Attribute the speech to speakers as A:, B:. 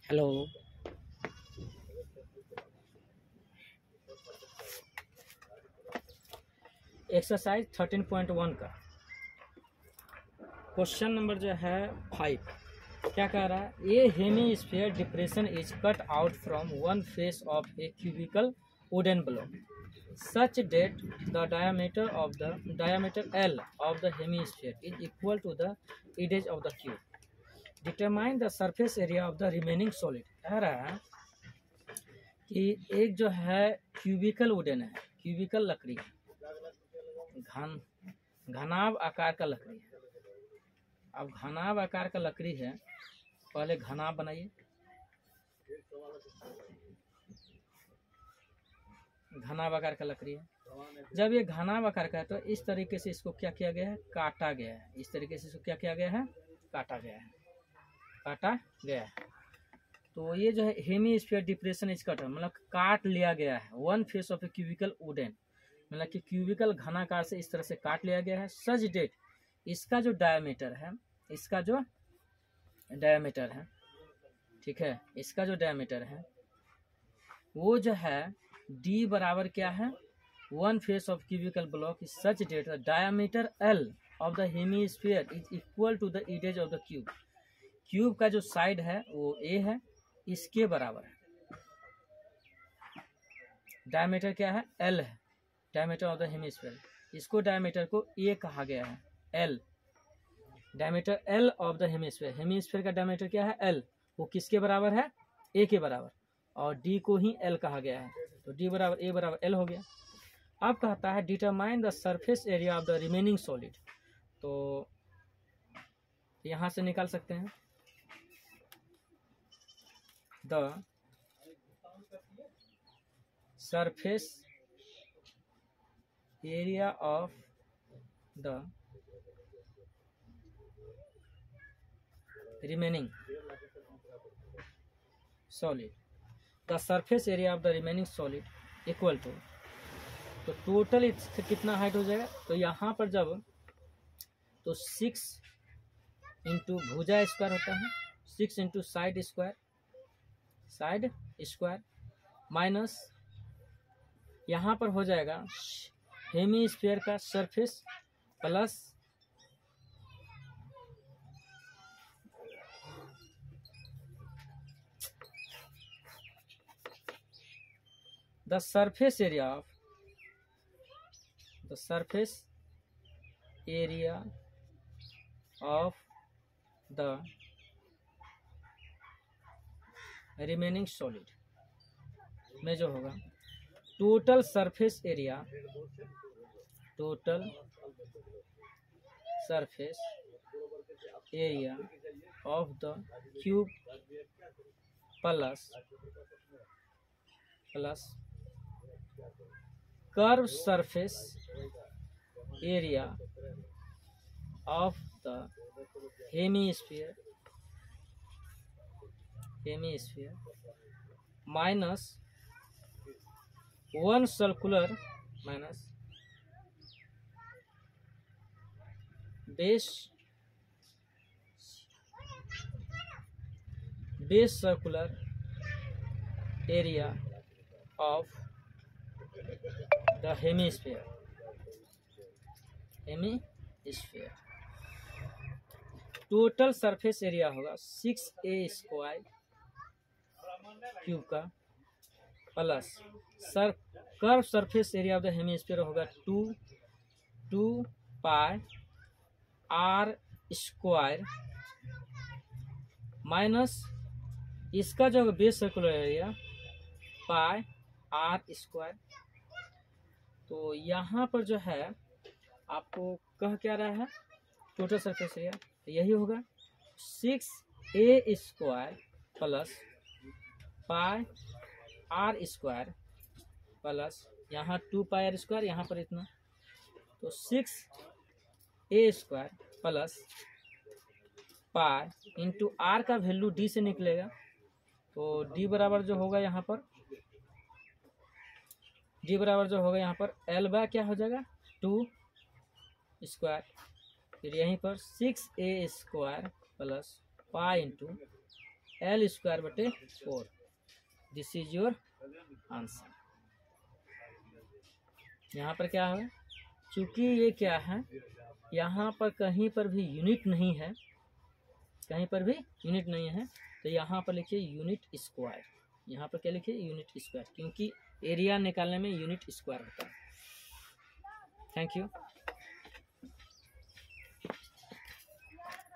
A: Hello. Exercise 13.1 का question number जो है 5 क्या कह रहा है? A hemisphere depression is cut out from one face of a cubical wooden block such that the diameter L of the hemisphere is equal to the edge of the cube. Determine the surface area of the remaining solid. कह रहा है कि एक जो है cubical wooden है, cubicle लकड़ी, घनाभ आकार का लकड़ी है। अब घनाभ आकार का लकड़ी है, पहले घनाभ बनाइए। घनाभ आकार का लकड़ी है। जब ये घनाभ आकार का है तो इस तरीके से इसको क्या किया गया है? काटा गया है। इस तरीके से इसको क्या किया गया है? काटा गया है। काटा गया है। तो ये जो है हेमीस्फीयर डिप्रेशन इज कट, मतलब काट लिया गया है। One face of a cubical wooden, मतलब कि क्यूबिकल घनाकार से इस तरह से काट लिया गया है। सच डेट, इसका जो डायमीटर है, इसका जो डायमीटर है, ठीक है, इसका जो डायमीटर है वो जो है डी बराबर क्या है? One face of cubical block is such that the diameter L of the hemisphere is equal to the edge of the cube. Cube का जो साइड है वो ए है, इसके बराबर है। डायमीटर क्या है? एल है, डायमीटर ऑफ द हेमीस्फीयर। इसको डायमीटर को ए कहा गया है, L. Diameter L of the hemisphere, hemisphere का डायमीटर क्या है? एल। वो किसके बराबर है? ए के बराबर। और डी को ही एल कहा गया है, तो डी बराबर ए बराबर एल हो गया। अब कहता है determine the surface area of the remaining solid. तो यहां से निकाल सकते हैं the surface area of the remaining solid, the surface area of the remaining solid equal to, तो टोटल इससे कितना हाइट हो जाएगा? तो यहाँ पर जब तो 6 इंटू भुजा स्क्वायर होता है, 6 इंटू साइड स्क्वायर माइनस यहाँ पर हो जाएगा हेमीस्फीयर का surface plus the surface area of the remaining solid में जो होगा total surface area of the cube plus curve surface area of the hemisphere minus one circular minus base circular area of the hemisphere total surface area होगा 6a square cube का plus curve surface area of the hemisphere होगा 2 pi r square minus इसका जो base circular area pi r square. तो यहाँ पर जो है आपको कह क्या रहा है? टोटल सरफेस एरिया, तो यही होगा 6a square plus pi r square plus यहाँ 2 पाई आर स्क्वायर, यहाँ पर इतना, तो 6a square plus pi into r का वैल्यू डी से निकलेगा, तो डी बराबर जो होगा यहाँ पर एल बाय क्या हो जाएगा? 2 स्क्वायर, फिर यहीं पर 6a square plus pi into L square बटे 4। This is your answer. यहाँ पर क्या है, चूंकि ये क्या है, यहाँ पर कहीं पर भी यूनिट नहीं है, कहीं पर भी यूनिट नहीं है, तो यहाँ पर लिखिए यूनिट स्क्वायर। यहाँ पर क्या लिखिए, यूनिट स्क्वायर, क्योंकि एरिया निकालने में यूनिट स्क्वायर होता है। Thank you.